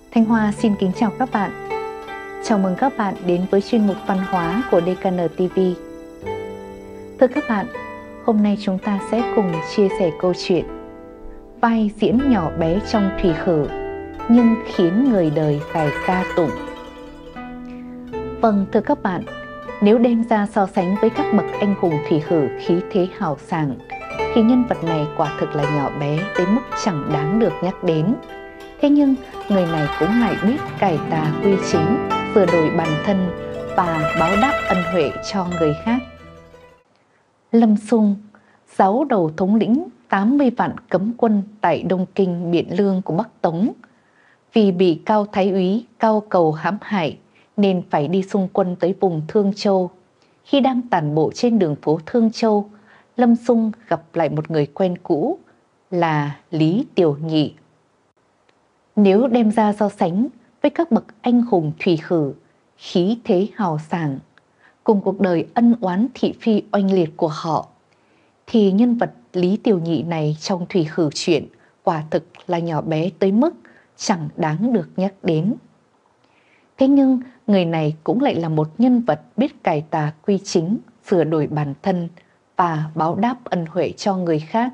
Thanh Hoa xin kính chào các bạn. Chào mừng các bạn đến với chuyên mục văn hóa của DKN TV. Thưa các bạn, hôm nay chúng ta sẽ cùng chia sẻ câu chuyện vai diễn nhỏ bé trong Thủy Khử nhưng khiến người đời phải ca tụng. Vâng, thưa các bạn, nếu đem ra so sánh với các bậc anh hùng Thủy Khử khí thế hào sảng, thì nhân vật này quả thực là nhỏ bé đến mức chẳng đáng được nhắc đến. Thế nhưng người này cũng lại biết cải tà quy chính, sửa đổi bản thân và báo đáp ân huệ cho người khác. Lâm Xung, giáo đầu thống lĩnh 80 vạn cấm quân tại Đông Kinh Biện Lương của Bắc Tống, vì bị Cao Thái úy Cao Cầu hãm hại nên phải đi xung quân tới vùng Thương Châu. Khi đang tản bộ trên đường phố Thương Châu, Lâm Xung gặp lại một người quen cũ là Lý Tiểu Nhị. Nếu đem ra so sánh với các bậc anh hùng Thủy Khử, khí thế hào sảng, cùng cuộc đời ân oán thị phi oanh liệt của họ, thì nhân vật Lý Tiểu Nhị này trong Thủy Khử truyện quả thực là nhỏ bé tới mức chẳng đáng được nhắc đến. Thế nhưng người này cũng lại là một nhân vật biết cải tà quy chính, sửa đổi bản thân và báo đáp ân huệ cho người khác.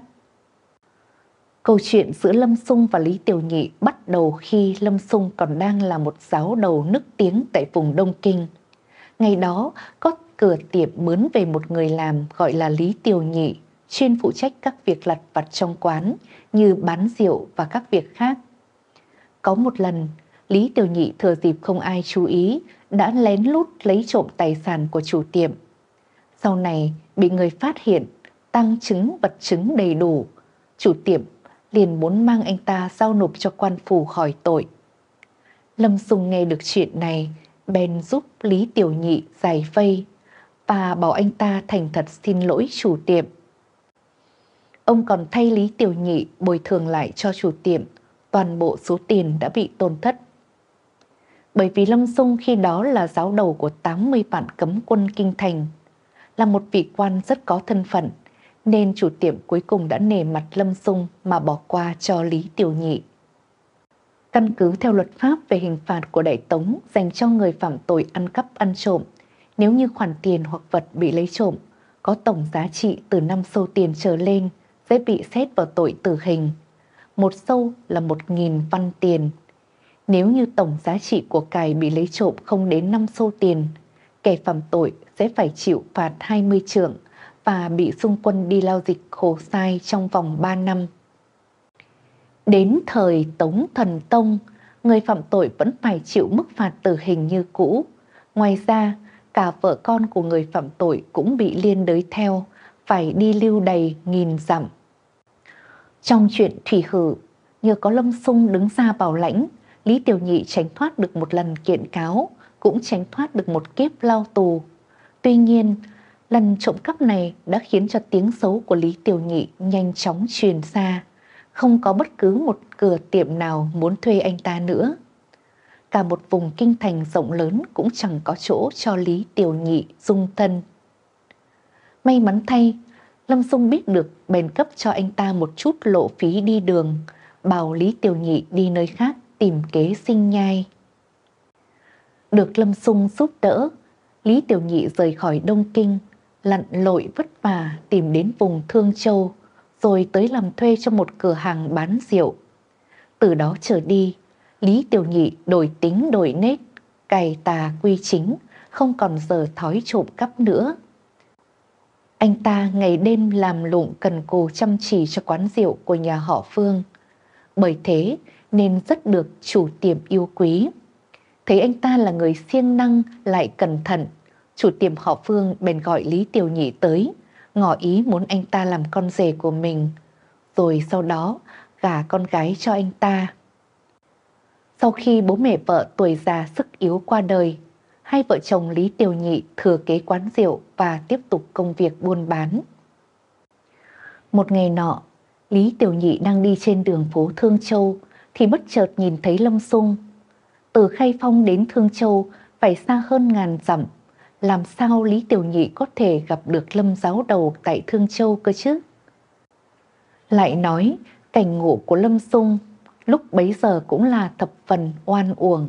Câu chuyện giữa Lâm Xung và Lý Tiểu Nhị bắt đầu khi Lâm Xung còn đang là một giáo đầu nức tiếng tại vùng Đông Kinh. Ngày đó có cửa tiệm mướn về một người làm gọi là Lý Tiểu Nhị, chuyên phụ trách các việc lặt vặt trong quán như bán rượu và các việc khác. Có một lần, Lý Tiểu Nhị thừa dịp không ai chú ý đã lén lút lấy trộm tài sản của chủ tiệm. Sau này bị người phát hiện, tang chứng vật chứng đầy đủ, chủ tiệm liền muốn mang anh ta giao nộp cho quan phủ hỏi tội. Lâm Xung nghe được chuyện này, bèn giúp Lý Tiểu Nhị giải vây và bảo anh ta thành thật xin lỗi chủ tiệm. Ông còn thay Lý Tiểu Nhị bồi thường lại cho chủ tiệm toàn bộ số tiền đã bị tổn thất. Bởi vì Lâm Xung khi đó là giáo đầu của 80 vạn cấm quân kinh thành, là một vị quan rất có thân phận, nên chủ tiệm cuối cùng đã nể mặt Lâm Xung mà bỏ qua cho Lý Tiểu Nhị. Căn cứ theo luật pháp về hình phạt của Đại Tống dành cho người phạm tội ăn cắp ăn trộm, nếu như khoản tiền hoặc vật bị lấy trộm có tổng giá trị từ 5 xu tiền trở lên sẽ bị xét vào tội tử hình. 1 xu là 1.000 văn tiền. Nếu như tổng giá trị của cải bị lấy trộm không đến 5 xu tiền, kẻ phạm tội sẽ phải chịu phạt 20 trượng và bị xung quân đi lao dịch khổ sai trong vòng 3 năm. Đến thời Tống Thần Tông, người phạm tội vẫn phải chịu mức phạt tử hình như cũ. Ngoài ra, cả vợ con của người phạm tội cũng bị liên đới theo, phải đi lưu đày 1000 dặm. Trong chuyện Thủy Khử, nhờ có Lâm Xung đứng ra bảo lãnh, Lý Tiểu Nhị tránh thoát được một lần kiện cáo, cũng tránh thoát được một kiếp lao tù. Tuy nhiên, lần trộm cắp này đã khiến cho tiếng xấu của Lý Tiểu Nhị nhanh chóng truyền xa. Không có bất cứ một cửa tiệm nào muốn thuê anh ta nữa. Cả một vùng kinh thành rộng lớn cũng chẳng có chỗ cho Lý Tiểu Nhị dung thân. May mắn thay, Lâm Xung biết được bèn cấp cho anh ta một chút lộ phí đi đường, bảo Lý Tiểu Nhị đi nơi khác tìm kế sinh nhai. Được Lâm Xung giúp đỡ, Lý Tiểu Nhị rời khỏi Đông Kinh, lặn lội vất vả tìm đến vùng Thương Châu, rồi tới làm thuê cho một cửa hàng bán rượu. Từ đó trở đi, Lý Tiểu Nhị đổi tính đổi nết, cày tà quy chính, không còn giờ thói trộm cắp nữa. Anh ta ngày đêm làm lụng cần cù chăm chỉ cho quán rượu của nhà họ Phương. Bởi thế nên rất được chủ tiệm yêu quý. Thấy anh ta là người siêng năng lại cẩn thận, chủ tiệm họ Phương bèn gọi Lý Tiểu Nhị tới, ngỏ ý muốn anh ta làm con rể của mình, rồi sau đó gả con gái cho anh ta. Sau khi bố mẹ vợ tuổi già sức yếu qua đời, hai vợ chồng Lý Tiểu Nhị thừa kế quán rượu và tiếp tục công việc buôn bán. Một ngày nọ, Lý Tiểu Nhị đang đi trên đường phố Thương Châu thì bất chợt nhìn thấy Lâm Xung. Từ Khai Phong đến Thương Châu phải xa hơn 1000 dặm, làm sao Lý Tiểu Nhị có thể gặp được Lâm giáo đầu tại Thương Châu cơ chứ? Lại nói cảnh ngộ của Lâm Xung lúc bấy giờ cũng là thập phần oan uổng.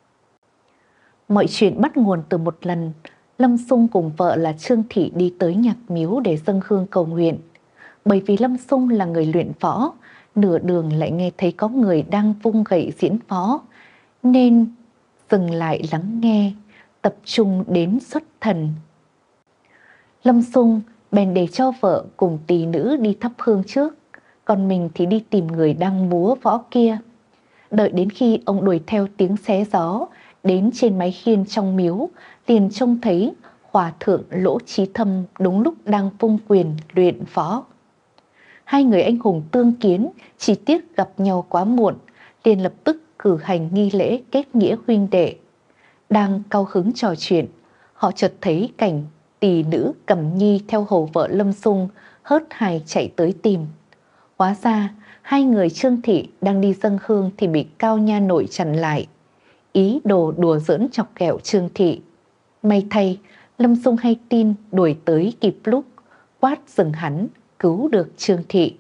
Mọi chuyện bắt nguồn từ một lần Lâm Xung cùng vợ là Trương Thị đi tới nhạc miếu để dâng hương cầu nguyện. Bởi vì Lâm Xung là người luyện võ, nửa đường lại nghe thấy có người đang vung gậy diễn võ, nên dừng lại lắng nghe, tập trung đến xuất thần. Lâm Xung bèn để cho vợ cùng tỳ nữ đi thắp hương trước, còn mình thì đi tìm người đang múa võ kia. Đợi đến khi ông đuổi theo tiếng xé gió đến trên mái hiên trong miếu, liền trông thấy hòa thượng Lỗ Trí Thâm đúng lúc đang vung quyền luyện võ. Hai người anh hùng tương kiến, chỉ tiếc gặp nhau quá muộn, liền lập tức cử hành nghi lễ kết nghĩa huynh đệ. Đang cao hứng trò chuyện, họ chợt thấy cảnh tỳ nữ Cẩm Nhi theo hầu vợ Lâm Xung hớt hải chạy tới tìm. Hóa ra hai người Trương Thị đang đi dâng hương thì bị Cao nha nội chặn lại, ý đồ đùa giỡn chọc ghẹo Trương Thị. May thay Lâm Xung hay tin đuổi tới kịp lúc, quát dừng hắn, cứu được Trương Thị.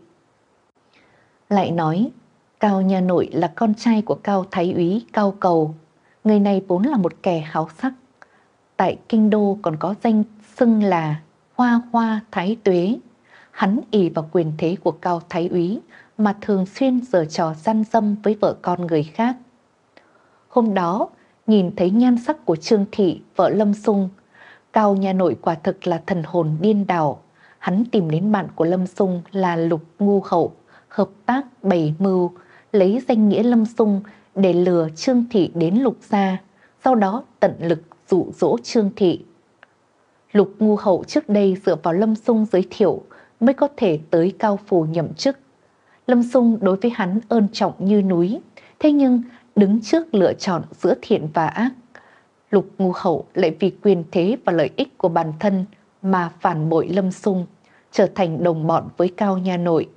Lại nói Cao nha nội là con trai của Cao Thái úy Cao Cầu. Người này vốn là một kẻ háo sắc, tại kinh đô còn có danh xưng là Hoa Hoa Thái Tuế. Hắn ỷ vào quyền thế của Cao Thái úy mà thường xuyên giở trò gian dâm với vợ con người khác. Hôm đó nhìn thấy nhan sắc của Trương Thị vợ Lâm Xung, Cao nha nội quả thực là thần hồn điên đảo. Hắn tìm đến bạn của Lâm Xung là Lục Ngu Hậu, hợp tác bày mưu, lấy danh nghĩa Lâm Xung để lừa Trương Thị đến Lục gia, sau đó tận lực dụ dỗ Trương Thị. Lục Ngu Hậu trước đây dựa vào Lâm Xung giới thiệu mới có thể tới Cao phủ nhậm chức. Lâm Xung đối với hắn ơn trọng như núi, thế nhưng đứng trước lựa chọn giữa thiện và ác, Lục Ngu Hậu lại vì quyền thế và lợi ích của bản thân mà phản bội Lâm Xung, trở thành đồng bọn với Cao nha nội.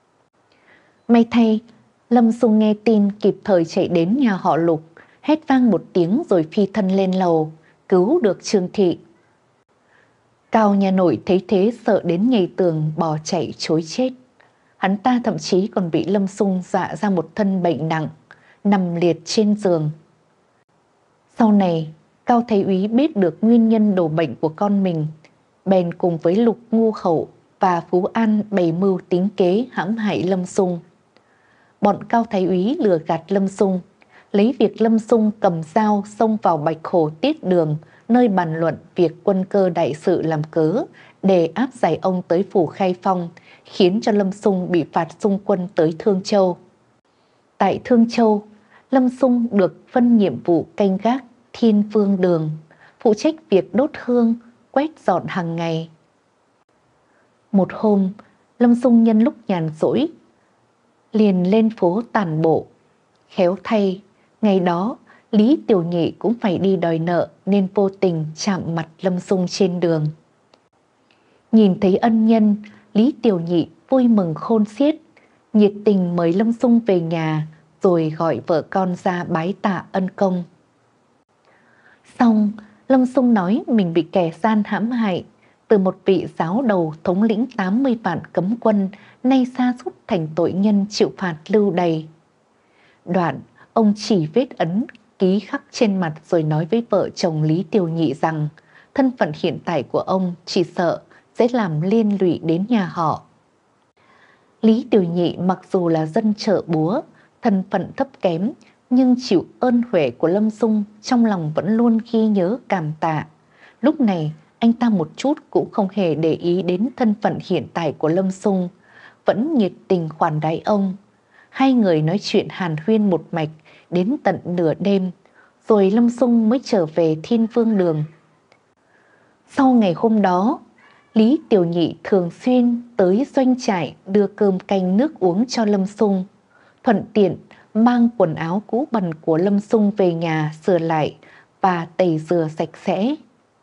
May thay Lâm Xung nghe tin kịp thời chạy đến nhà họ Lục, hét vang một tiếng rồi phi thân lên lầu, cứu được Trương Thị. Cao nha nội thấy thế sợ đến nhảy tường bỏ chạy trối chết. Hắn ta thậm chí còn bị Lâm Xung dọa ra một thân bệnh nặng, nằm liệt trên giường. Sau này Cao Thái úy biết được nguyên nhân đổ bệnh của con mình, bèn cùng với Lục Ngu Hậu và Phú An bày mưu tính kế hãm hại Lâm Xung. Bọn Cao Thái úy lừa gạt Lâm Xung, lấy việc Lâm Xung cầm dao xông vào Bạch Hồ Tiết Đường, nơi bàn luận việc quân cơ đại sự làm cớ để áp giải ông tới phủ Khai Phong, khiến cho Lâm Xung bị phạt xung quân tới Thương Châu. Tại Thương Châu, Lâm Xung được phân nhiệm vụ canh gác Thiên Vương Đường, phụ trách việc đốt hương, quét dọn hàng ngày. Một hôm, Lâm Xung nhân lúc nhàn rỗi liền lên phố tản bộ. Khéo thay, ngày đó Lý Tiểu Nhị cũng phải đi đòi nợ nên vô tình chạm mặt Lâm Xung trên đường. Nhìn thấy ân nhân, Lý Tiểu Nhị vui mừng khôn xiết, nhiệt tình mời Lâm Xung về nhà rồi gọi vợ con ra bái tạ ân công. Xong, Lâm Xung nói mình bị kẻ gian hãm hại, từ một vị giáo đầu thống lĩnh 80 vạn cấm quân, nay sa sút thành tội nhân chịu phạt lưu đày. Đoạn, ông chỉ vết ấn ký khắc trên mặt rồi nói với vợ chồng Lý Tiểu Nhị rằng thân phận hiện tại của ông chỉ sợ sẽ làm liên lụy đến nhà họ. Lý Tiểu Nhị mặc dù là dân chợ búa, thân phận thấp kém, nhưng chịu ơn huệ của Lâm Xung, trong lòng vẫn luôn ghi nhớ cảm tạ. Lúc này anh ta một chút cũng không hề để ý đến thân phận hiện tại của Lâm Xung, vẫn nhiệt tình khoản đãi ông. Hai người nói chuyện hàn huyên một mạch đến tận nửa đêm, rồi Lâm Xung mới trở về Thiên Vương Đường. Sau ngày hôm đó, Lý Tiểu Nhị thường xuyên tới doanh trại đưa cơm canh nước uống cho Lâm Xung, thuận tiện mang quần áo cũ bẩn của Lâm Xung về nhà sửa lại và tẩy rửa sạch sẽ.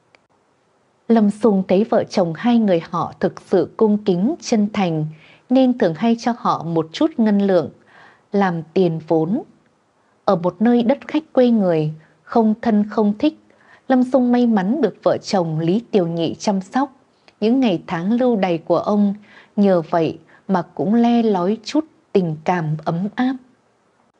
Lâm Xung thấy vợ chồng hai người họ thực sự cung kính chân thành nên thường hay cho họ một chút ngân lượng làm tiền vốn. Ở một nơi đất khách quê người, không thân không thích, Lâm Xung may mắn được vợ chồng Lý Tiểu Nhị chăm sóc. Những ngày tháng lưu đày của ông nhờ vậy mà cũng le lói chút tình cảm ấm áp.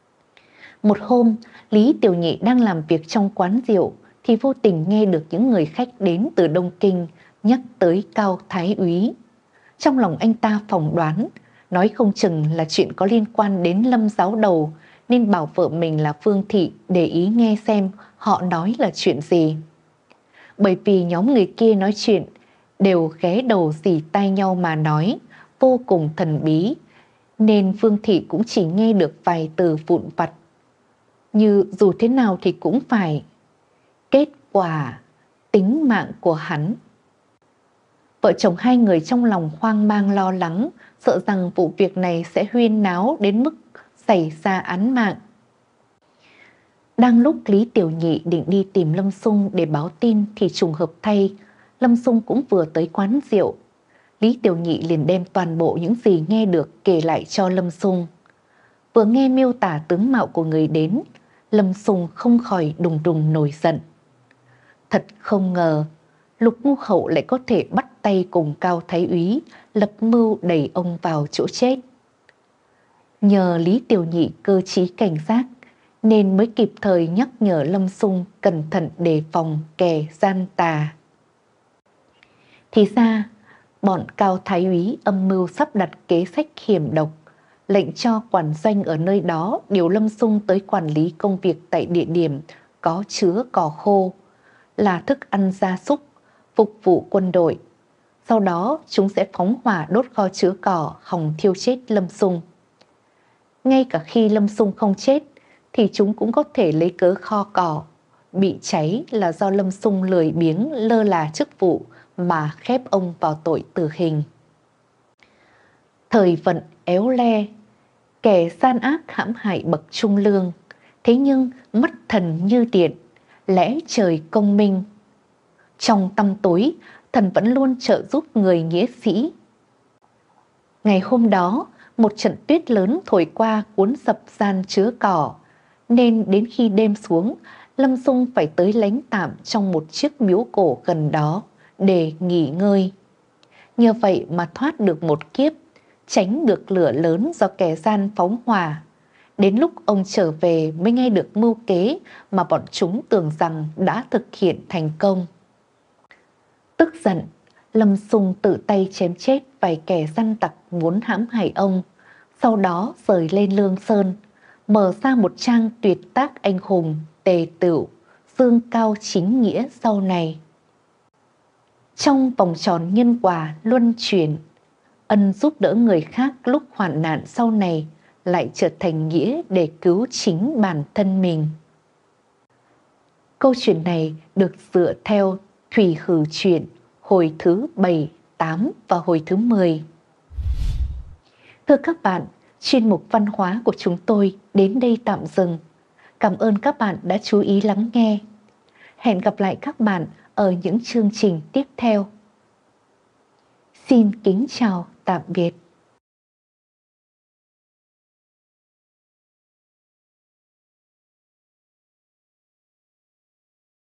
Một hôm, Lý Tiểu Nhị đang làm việc trong quán rượu thì vô tình nghe được những người khách đến từ Đông Kinh nhắc tới Cao Thái úy. Trong lòng anh ta phỏng đoán, nói không chừng là chuyện có liên quan đến Lâm giáo đầu, nên bảo vợ mình là Phương Thị để ý nghe xem họ nói là chuyện gì. Bởi vì nhóm người kia nói chuyện đều ghé đầu dì tai nhau mà nói, vô cùng thần bí, nên Phương Thị cũng chỉ nghe được vài từ vụn vặt, như dù thế nào thì cũng phải. Kết quả, tính mạng của hắn. Vợ chồng hai người trong lòng hoang mang lo lắng, sợ rằng vụ việc này sẽ huyên náo đến mức xảy ra án mạng. Đang lúc Lý Tiểu Nhị định đi tìm Lâm Sung để báo tin thì trùng hợp thay, Lâm Sung cũng vừa tới quán rượu. Lý Tiểu Nhị liền đem toàn bộ những gì nghe được kể lại cho Lâm Sung. Vừa nghe miêu tả tướng mạo của người đến, Lâm Sung không khỏi đùng đùng nổi giận. Thật không ngờ, Lục Ngu Hậu lại có thể bắt tay cùng Cao Thái úy, lập mưu đẩy ông vào chỗ chết. Nhờ Lý Tiểu Nhị cơ trí cảnh giác, nên mới kịp thời nhắc nhở Lâm Sung cẩn thận đề phòng kẻ gian tà. Thì ra, bọn Cao Thái úy âm mưu sắp đặt kế sách hiểm độc, lệnh cho quản doanh ở nơi đó điều Lâm Sung tới quản lý công việc tại địa điểm có chứa cỏ khô, là thức ăn gia súc, phục vụ quân đội. Sau đó chúng sẽ phóng hỏa đốt kho chứa cỏ hòng thiêu chết Lâm Sung. Ngay cả khi Lâm Sung không chết thì chúng cũng có thể lấy cớ kho cỏ bị cháy là do Lâm Sung lười biếng lơ là chức vụ mà khép ông vào tội tử hình. Thời vận éo le, kẻ gian ác hãm hại bậc trung lương, thế nhưng mắt thần như điện, lẽ trời công minh. Trong tăm tối, thần vẫn luôn trợ giúp người nghĩa sĩ. Ngày hôm đó, một trận tuyết lớn thổi qua cuốn sập gian chứa cỏ, nên đến khi đêm xuống, Lâm Sung phải tới lánh tạm trong một chiếc miếu cổ gần đó để nghỉ ngơi. Nhờ vậy mà thoát được một kiếp, tránh được lửa lớn do kẻ gian phóng hỏa. Đến lúc ông trở về mới nghe được mưu kế mà bọn chúng tưởng rằng đã thực hiện thành công. Tức giận, Lâm Sung tự tay chém chết vài kẻ gian tặc muốn hãm hại ông, sau đó rời lên Lương Sơn, mở ra một trang tuyệt tác anh hùng, tề tựu, dương cao chính nghĩa sau này. Trong vòng tròn nhân quả luân chuyển, ân giúp đỡ người khác lúc hoạn nạn sau này lại trở thành nghĩa để cứu chính bản thân mình. Câu chuyện này được dựa theo Thủy Hử Truyện hồi thứ 7, 8 và hồi thứ 10. Thưa các bạn, chuyên mục văn hóa của chúng tôi đến đây tạm dừng. Cảm ơn các bạn đã chú ý lắng nghe. Hẹn gặp lại các bạn ở những chương trình tiếp theo. Xin kính chào, tạm biệt.